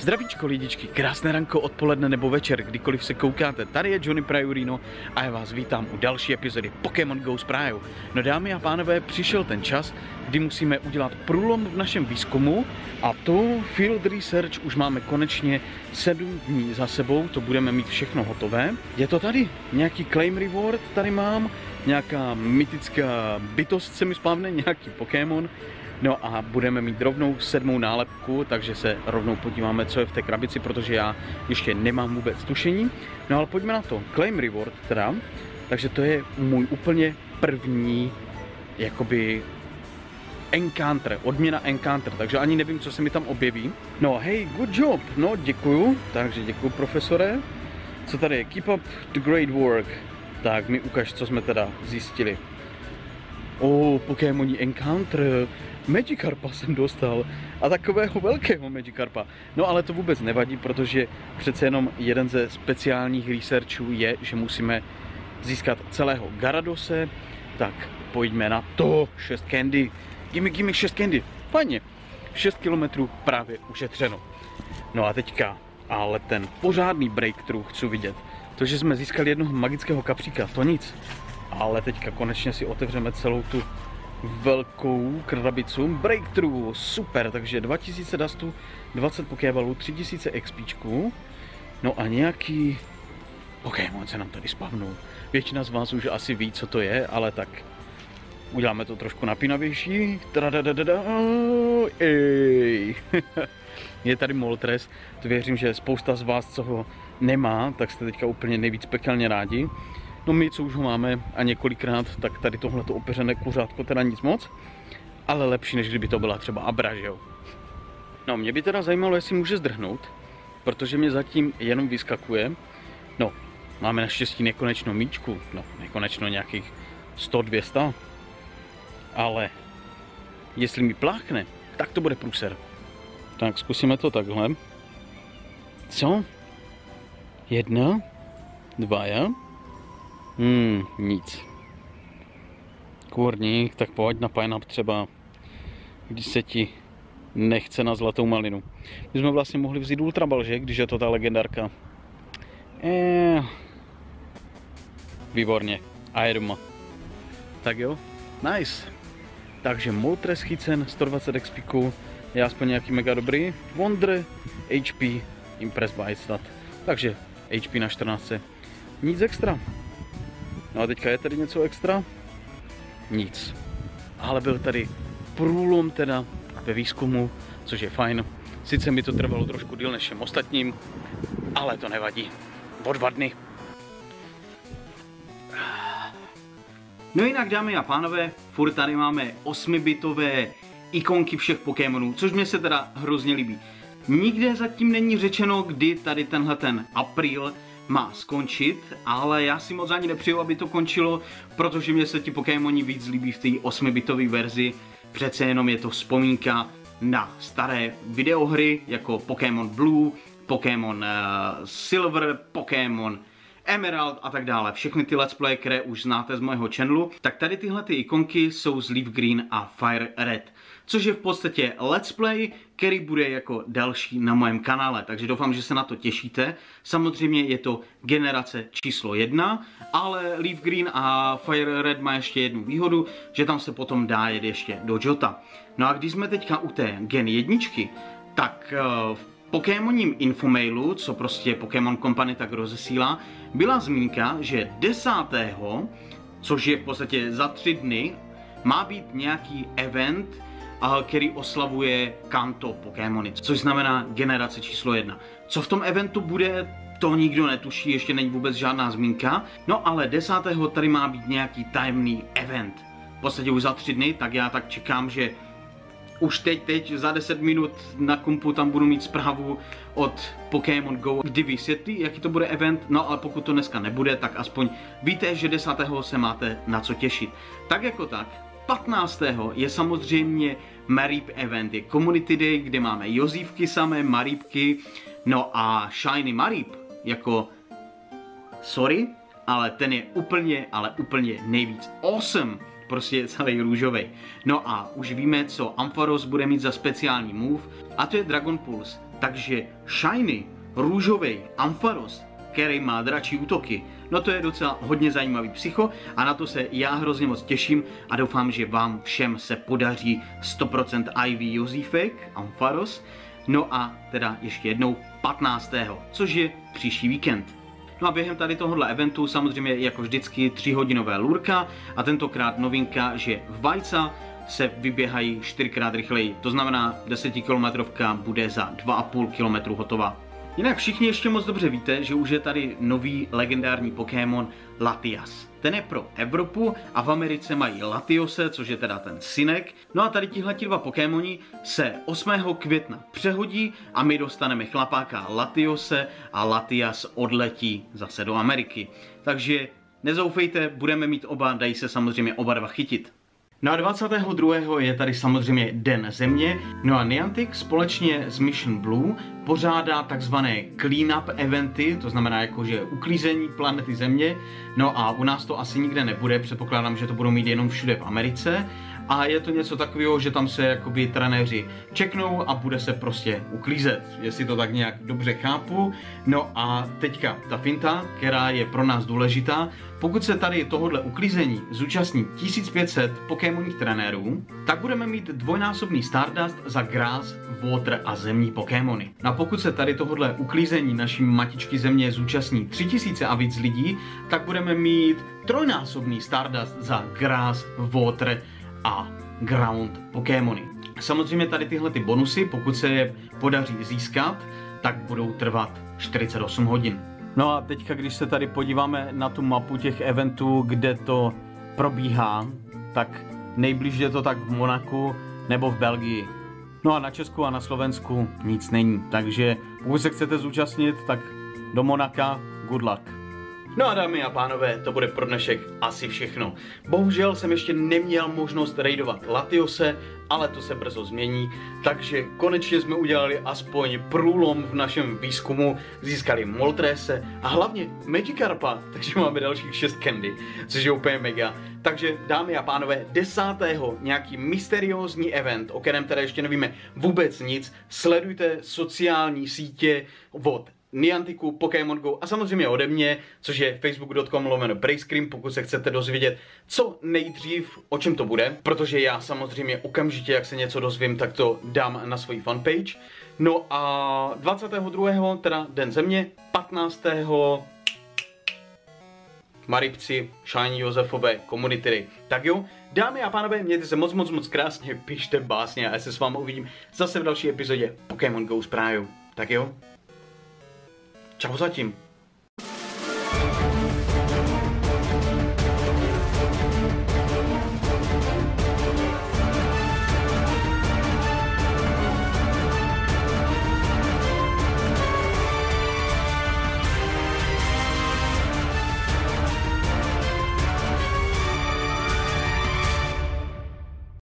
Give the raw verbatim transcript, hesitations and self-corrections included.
Zdravíčko lidičky, krásné ranko, odpoledne nebo večer, kdykoliv se koukáte. Tady je Johnny Prajurino a já vás vítám u další epizody Pokémon Go z Praju. No dámy a pánové, přišel ten čas, kdy musíme udělat průlom v našem výzkumu a to Field Research už máme konečně sedm dní za sebou, to budeme mít všechno hotové. Je to tady, nějaký claim reward tady mám, nějaká mytická bytost se mi spávne, nějaký Pokémon. No a budeme mít rovnou sedmou nálepku, takže se rovnou podíváme, co je v té krabici, protože já ještě nemám vůbec tušení. No ale pojďme na to. Claim reward teda, takže to je můj úplně první, jakoby, encounter, odměna encounter, takže ani nevím, co se mi tam objeví. No hej, good job, no děkuju, takže děkuju profesore. Co tady je? Keep up the great work. Tak mi ukaž, co jsme teda zjistili. O, oh, Pokémoní encounter. Magikarpa jsem dostal a takového velkého Magikarpa. No ale to vůbec nevadí, protože přece jenom jeden ze speciálních researchů je, že musíme získat celého Garadose. Tak pojďme na to. šest candy. Gimme, gimme šest candy. Fajně. šest kilometrů právě ušetřeno. No a teďka, ale ten pořádný breakthrough chci vidět. To, že jsme získali jednoho magického kapříka, to nic. Ale teďka konečně si otevřeme celou tu velkou krabicu. Breakthrough, super, takže dva tisíce dustů, dvacet pokébalů, tři tisíce XPčků. No a nějaký Pokémon se nám tady spavnul. Většina z vás už asi ví, co to je, ale tak uděláme to trošku napínavější. Ej. Je tady Moltres, to věřím, že spousta z vás, co ho nemá, tak jste teďka úplně nejvíc pekelně rádi. No my, co už ho máme a několikrát, tak tady tohleto opeřené kuřátko teda nic moc, ale lepší, než kdyby to byla třeba Abra, že jo. No mě by teda zajímalo, jestli může zdrhnout, protože mě zatím jenom vyskakuje. No, máme naštěstí nekonečnou míčku, no nekonečno nějakých sto dvě stě, ale jestli mi pláchne, tak to bude průser. Tak zkusíme to takhle. Co? Jedna, dva, já? Hmm, nic. Kůrník, tak pojď na Pineapple třeba, když se ti nechce na zlatou malinu. My jsme vlastně mohli vzít Ultraball, že? Když je to ta legendárka. Eee. Výborně. A je doma. Tak jo, nice. Takže Moltres chycen, sto dvacet XPku, je aspoň nějaký mega dobrý. Wonder, H P, Impress by stat. Takže H P na čtrnáct. Nic extra. No a teďka je tady něco extra? Nic. Ale byl tady průlom teda ve výzkumu, což je fajn. Sice mi to trvalo trošku díl než všem ostatním, ale to nevadí. O dva dny. No jinak, dámy a pánové, furt tady máme osmibitové ikonky všech Pokémonů, což mě se teda hrozně líbí. Nikde zatím není řečeno, kdy tady tenhle ten apríl má skončit, ale já si moc ani nepřeju, aby to končilo, protože mě se ti Pokémoni víc líbí v té osmibitové verzi. Přece jenom je to vzpomínka na staré videohry, jako Pokémon Blue, Pokémon uh, Silver, Pokémon Emerald a tak dále. Všechny ty let's play, které už znáte z mého channelu, tak tady tyhle ty ikonky jsou z Leaf Green a Fire Red, což je v podstatě let's play, který bude jako další na mém kanále, takže doufám, že se na to těšíte. Samozřejmě je to generace číslo jedna, ale Leaf Green a Fire Red má ještě jednu výhodu, že tam se potom dá jet ještě do Johta. No a když jsme teďka u té gen jedničky, tak uh, v Pokémoním infomailu, co prostě Pokémon Company tak rozesílá, byla zmínka, že desátého, což je v podstatě za tři dny, má být nějaký event, který oslavuje Kanto Pokémony, což znamená generace číslo jedna. Co v tom eventu bude, to nikdo netuší, ještě není vůbec žádná zmínka. No ale desátého tady má být nějaký tajemný event. V podstatě už za tři dny, tak já tak čekám, že už teď, teď za deset minut na kompu tam budu mít zprávu od Pokémon Go, kdy vysvětlí, jaký to bude event. No ale pokud to dneska nebude, tak aspoň víte, že desátého se máte na co těšit. Tak jako tak. patnáctého je samozřejmě Mareep event, je Community Day, kde máme Jozívky samé, Mareepky, no a Shiny Mareep, jako, sorry, ale ten je úplně, ale úplně nejvíc awesome. prostě je celý růžový. No a už víme, co Ampharos bude mít za speciální move, a to je Dragon Pulse. Takže Shiny, růžový Ampharos, který má dračí útoky, no to je docela hodně zajímavý psycho a na to se já hrozně moc těším a doufám, že vám všem se podaří sto procent I V Josífek, Ampharos, no a teda ještě jednou patnáctého což je příští víkend. No a během tady tohohle eventu samozřejmě jako vždycky tříhodinové lurka a tentokrát novinka, že v vajca se vyběhají čtyřikrát rychleji, to znamená desetikilometrovka bude za dva a půl kilometru hotová. Jinak všichni ještě moc dobře víte, že už je tady nový legendární Pokémon Latias. Ten je pro Evropu a v Americe mají Latiose, což je teda ten synek. No a tady tihleti dva Pokémoni se osmého května přehodí a my dostaneme chlapáka Latiose a Latias odletí zase do Ameriky. Takže nezoufejte, budeme mít oba, dají se samozřejmě oba dva chytit. No a dvacátého druhého je tady samozřejmě Den Země, no a Niantic společně s Mission Blue pořádá takzvané clean-up eventy, to znamená jakože uklízení planety Země, no a u nás to asi nikde nebude, předpokládám, že to budou mít jenom všude v Americe a je to něco takového, že tam se jakoby trenéři čeknou a bude se prostě uklízet, jestli to tak nějak dobře chápu. No a teďka ta finta, která je pro nás důležitá, pokud se tady tohohle uklízení zúčastní tisíc pět set pokémonních trenérů, tak budeme mít dvojnásobný Stardust za Grass, Water a zemní pokémony. No a pokud se tady tohohle uklízení naší matičky Země zúčastní tři tisíce a víc lidí, tak budeme mít trojnásobný Stardust za Grass, Water a Ground pokémony. Samozřejmě tady tyhle ty bonusy, pokud se je podaří získat, tak budou trvat čtyřicet osm hodin. No a teďka, když se tady podíváme na tu mapu těch eventů, kde to probíhá, tak nejblíž je to tak v Monaku nebo v Belgii. No a na Česku a na Slovensku nic není, takže pokud se chcete zúčastnit, tak do Monaka good luck. No a dámy a pánové, to bude pro dnešek asi všechno. Bohužel jsem ještě neměl možnost raidovat Latiose, ale to se brzo změní, takže konečně jsme udělali aspoň průlom v našem výzkumu, získali Moltrese a hlavně Magikarpa, takže máme dalších šest candy, což je úplně mega. Takže dámy a pánové, desátého nějaký mysteriózní event, o kterém teda ještě nevíme vůbec nic, sledujte sociální sítě od Nianticu, Pokémon Go a samozřejmě ode mě, což je facebook tečka com lomeno Brejscream, pokud se chcete dozvědět co nejdřív, o čem to bude, protože já samozřejmě okamžitě, jak se něco dozvím, tak to dám na svoji fanpage. No a dvacátého druhého teda Den Země, patnáctého Maribci, Shiny Josefové, Community. Tak jo, dámy a pánové, mějte se moc, moc, moc krásně, pište básně a já se s vámi uvidím zase v další epizodě Pokémon Go s Prájou. Tak jo, čau zatím.